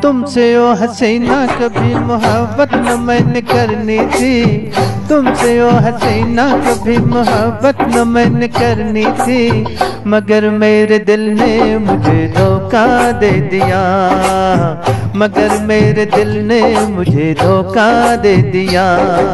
तुमसे ओ हसीना कभी मोहब्बत न मैंने करनी थी, तुमसे ओ हसीना कभी मोहब्बत न मैंने करनी थी, मगर मेरे दिल ने मुझे धोखा दे दिया, मगर मेरे दिल ने मुझे धोखा दे दिया।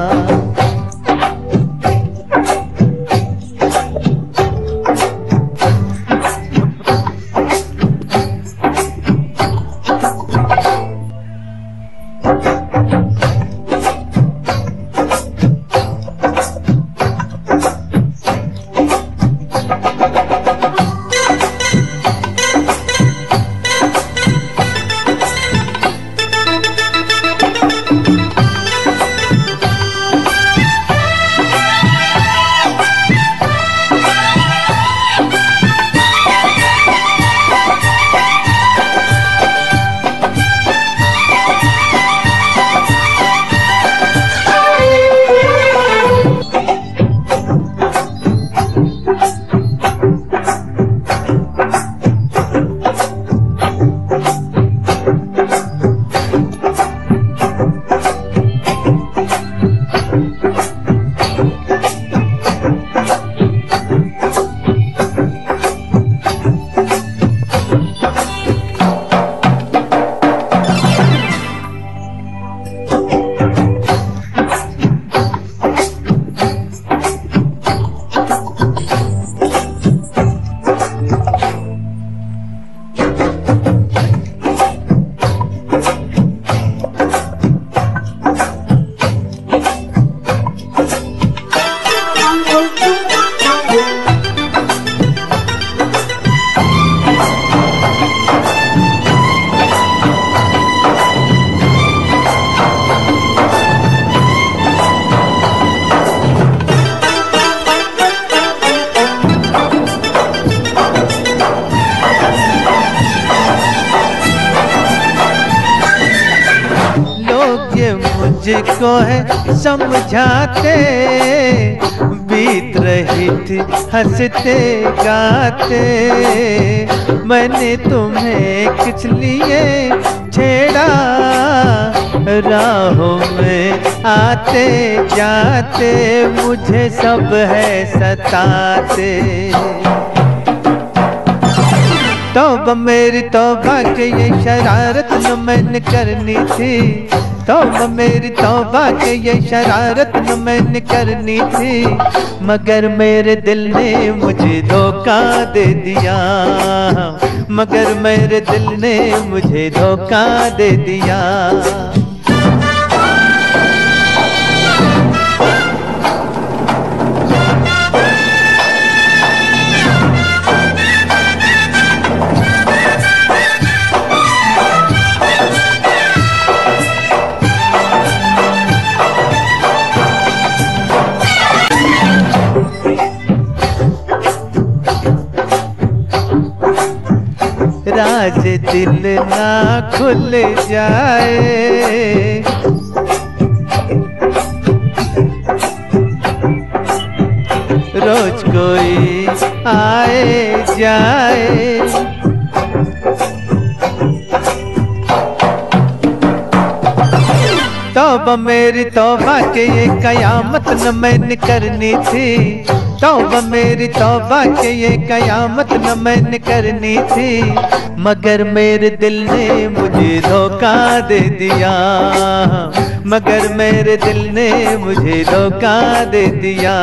मुझको है समझाते, बीत रही थी हंसते गाते, मैंने तुम्हें किस लिए छेड़ा, राहों में आते जाते मुझे सब है सताते। तौबा मेरी तौबा के ये शरारत न मैंने करनी थी, तौबा मेरी तौबा के ये शरारत न मैंने करनी थी, मगर मेरे दिल ने मुझे धोखा दे दिया, मगर मेरे दिल ने मुझे धोखा दे दिया। राज दिल ना खुल जाए, रोज कोई आए जाए, तौबा मेरी तौबा के ये कयामत न मैंने करनी थी, तौबा मेरी तौबा के ये कयामत न मैंने करनी थी, मगर मेरे दिल ने मुझे धोखा दे दिया, मगर मेरे दिल ने मुझे धोखा दे दिया।